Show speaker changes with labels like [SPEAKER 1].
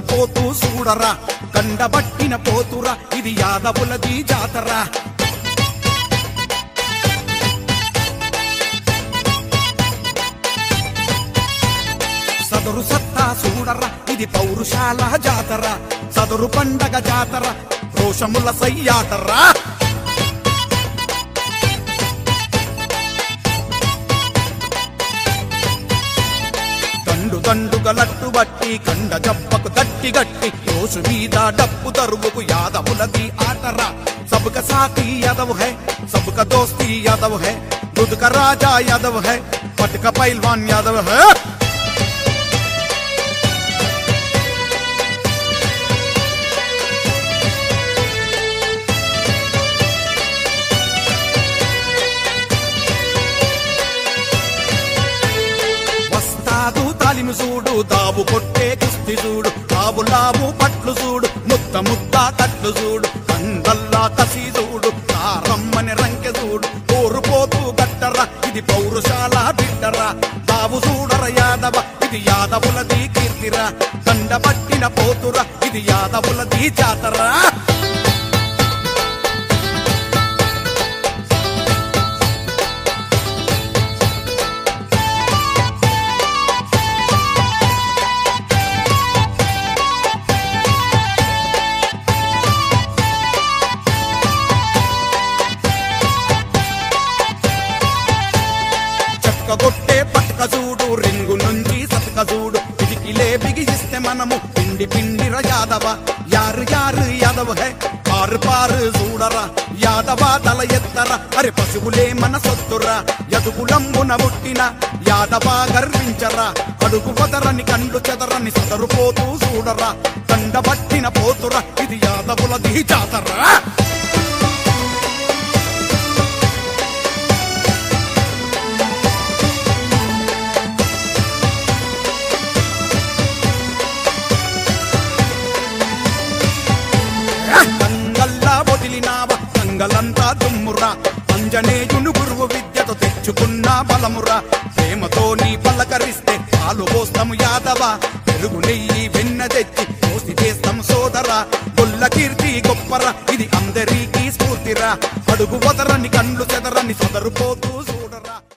[SPEAKER 1] పోతూ చూడరా కండబట్టిన పోతురా ఇది యాదవులది జాతర సదరు సత్తా చూడరా ఇది పౌరుషాల జాతర సదరు పండగ జాతర రోషముల సయ్యాటరా దండుగా లట్టు బట్టి కండ జబ్బకు తట్టి గట్టి రోషు మీద డప్పు తరువుకు యాదవులది ఆటరా సబ్కా సాథీ యాదవ్ హై సబ్కా దోస్తీ యాదవ్ హై दूध का राजा यादव है पट का पहलवान यादव है వస్తాదు తాలిము చూడు దాబు కొట్టే కుస్తీ చూడు లాబు లాబు పట్లు చూడు ముద్ద ముద్ద తట్లు చూడు కందల్లా కసి చూడు కారమ్మని రంకె చూడు కోరుపోతూ గట్టరా ఇది పౌరుషాల బిడ్డరా దావు చూడర యాదవ ఇది యాదవులది కీర్తిరా దండబట్టిన పోతురా ఇది యాదవులది జాతరా కొట్టే పట్క చూడు రింగు నుంచి సతక చూడు పిడికిలే బిగిస్తే మనము పిండి పిండిర యాదవ యారు యారు యాదవ్ హై పారు పారు చూడరా యాదవ తల ఎత్తరా అరే పశువులే మన సొత్తురా యదుకులంబున పుట్టిన యాదవ గర్వించరా అడుగు వదరని కండు చెదరని సదరుపోతూ చూడరా కండబట్టిన పోతురా ఇది యాదవులది జాతరా కంగల్లా వదిలినావ కంగలంతా దుమ్మురా అంజనేయును గురువు విద్యతో తెచ్చుకున్న బలమురా ప్రేమతో నీ పలకరిస్తే పాలు పోస్తాము యాదవ తెలుగు నెయ్యి వెన్న తెచ్చి పోసి చేస్తాం సోదరా గొల్ల కీర్తి గొప్పరా ఇది అందరికీ స్ఫూర్తిరా అడుగు వదరని కండ్లు చెదరని సదరుపోతూ చూడరా